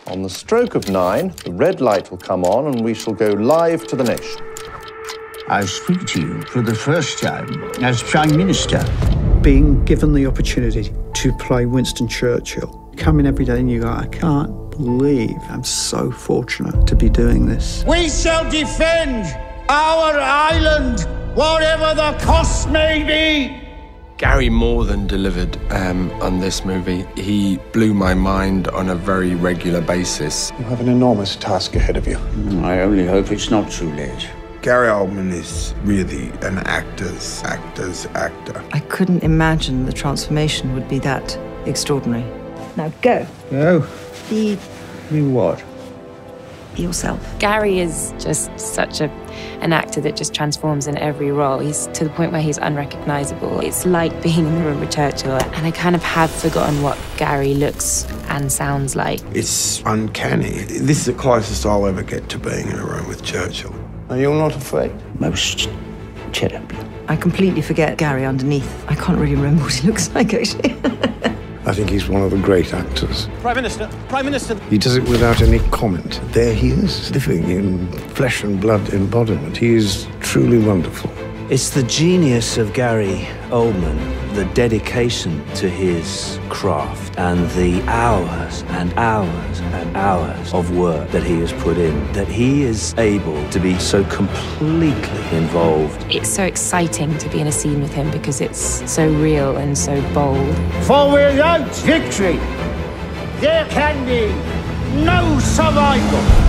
On the stroke of 9, the red light will come on and we shall go live to the nation. I speak to you for the first time as Prime Minister. Being given the opportunity to play Winston Churchill, come in every day and you go, I can't believe I'm so fortunate to be doing this. We shall defend our island, whatever the cost may be. Gary more than delivered on this movie. He blew my mind on a very regular basis. You have an enormous task ahead of you. I only hope it's not too late. Gary Oldman is really an actor's actor. I couldn't imagine the transformation would be that extraordinary. Now go. No. Be what? yourself. Gary is just such an actor that just transforms in every role. He's to the point where he's unrecognizable. It's like being in the room with Churchill, and I kind of had forgotten what Gary looks and sounds like. It's uncanny. This is the closest I'll ever get to being in a room with Churchill. Are you not afraid? Most terribly. I completely forget Gary underneath. I can't really remember what he looks like, actually. I think he's one of the great actors. Prime Minister! Prime Minister! He does it without any comment. There he is, living in flesh and blood embodiment. He is truly wonderful. It's the genius of Gary Oldman, the dedication to his craft, and the hours and hours and hours of work that he has put in, that he is able to be so completely involved. It's so exciting to be in a scene with him because it's so real and so bold. For without victory, there can be no survival.